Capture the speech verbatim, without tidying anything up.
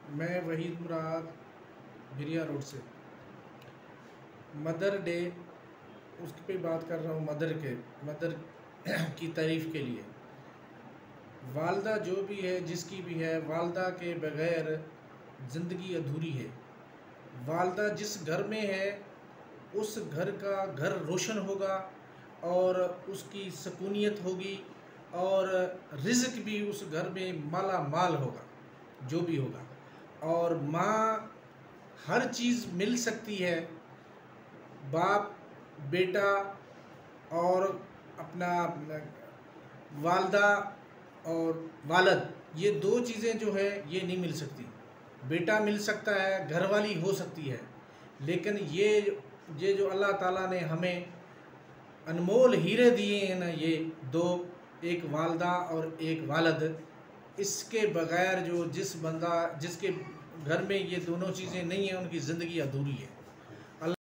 میں وحید مراد بھریا روڈ سے مدر ڈے اس پہ بات کر رہا ہوں، مدر کے مدر کی تعریف کے لیے۔ والدہ جو بھی ہے، جس کی بھی ہے، والدہ کے بغیر زندگی ادھوری ہے۔ والدہ جس گھر میں ہے اس گھر کا گھر روشن ہوگا اور اس کی سکونیت ہوگی اور رزق بھی اس گھر میں مالا مال ہوگا جو بھی ہوگا۔ اور ماں ہر چیز مل سکتی ہے، باپ، بیٹا اور اپنا والدہ اور والد، یہ دو چیزیں جو ہے یہ نہیں مل سکتی۔ بیٹا مل سکتا ہے، گھر والی ہو سکتی ہے، لیکن یہ یہ جو اللہ تعالیٰ نے ہمیں انمول ہیرے دیے ہیں نا، یہ دو، ایک والدہ اور ایک والد، اس کے بغیر جو جس بندہ جس کے گھر میں یہ دونوں چیزیں نہیں ہیں ان کی زندگی ادھوری ہے۔